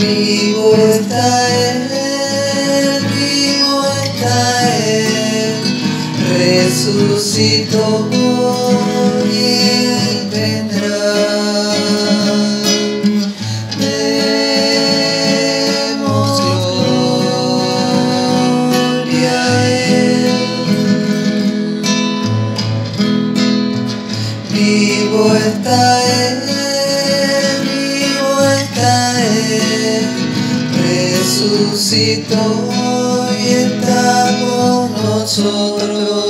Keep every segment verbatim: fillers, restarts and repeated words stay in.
Vivo está Él, vivo está Él, resucitó y Él vendrá. Demos gloria a Él. Vivo está Él, vivo está Él, resucitó y está con nosotros.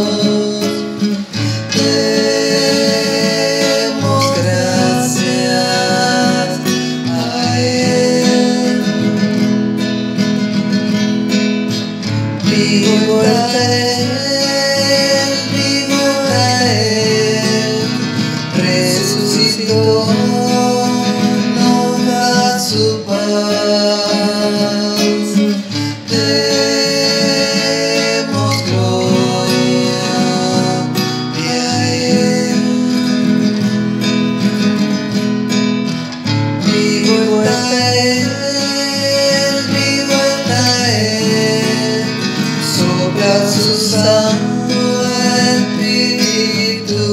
Demos gracias a Él. Vivo está Él, vivo está Él, resucitó, nos da su paz. Demos gloria a Él. Vivo está Él, vivo está Él, sopla su santo espíritu.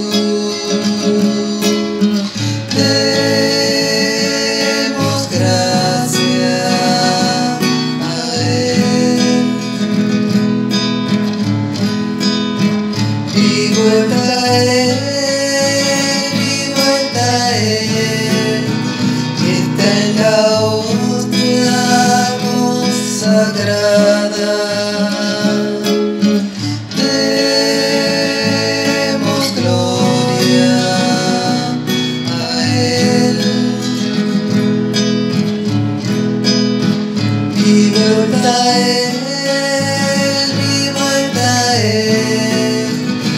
Demos gracias a Él. Vivo está Él, vivo está Él, está en la hostia consagrada. Demos gloria a Él. Vivo está Él, vivo está Él,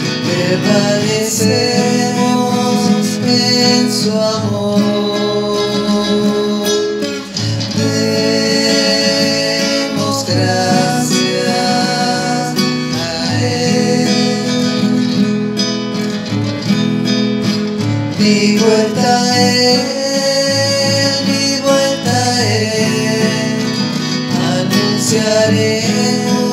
permanecemos en su amor. Demos gracias a Él. Vivo está Él, vivo está Él, anunciaremos